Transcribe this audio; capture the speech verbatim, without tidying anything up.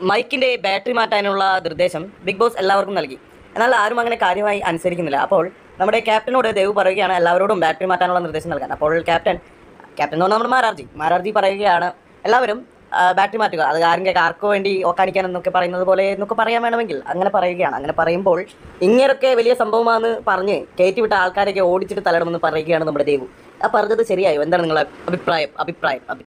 മൈക്കിൻ്റെ battery മാറ്റാനുള്ള നിർദ്ദേശം big boss എല്ലാവർക്കും നൽകി. എന്നാൽ ആരും അങ്ങനെ കാര്യമായി അനുസരിക്കുന്നില്ല. അപ്പോൾ നമ്മുടെ ക്യാപ്റ്റനോട് ദേവ് പറയുകയാണ് എല്ലാവരോടും ബാറ്ററി മാറ്റാനുള്ള നിർദ്ദേശം നൽകാൻ. അപ്പോൾ ക്യാപ്റ്റൻ ക്യാപ്റ്റൻ എന്ന് പറഞ്ഞാൽ നമ്മുടെ മാരാർജി മാരാർജി പറയുകയാണ് എല്ലാവരും ബാറ്ററി മാറ്റുക, അത് ആരെങ്കിലും ആർക്കോ വേണ്ടി ഓക്കാനിക്കാൻ എന്നൊക്കെ പറയുന്നത് പോലെ എന്നൊക്കെ പറയാൻ വേണമെങ്കിൽ അങ്ങനെ പറയുകയാണ്. അങ്ങനെ പറയുമ്പോൾ ഇങ്ങനെയൊക്കെ വലിയ സംഭവമാണെന്ന് പറഞ്ഞ് കയറ്റിവിട്ട ആൾക്കാരൊക്കെ ഓടിച്ചിട്ട് തലയിടുമെന്ന് പറയുകയാണ് നമ്മുടെ ദേവു. ആ പറഞ്ഞത് ശരിയായോ? എന്താണ് നിങ്ങളുടെ അഭിപ്രായം? അഭിപ്രായം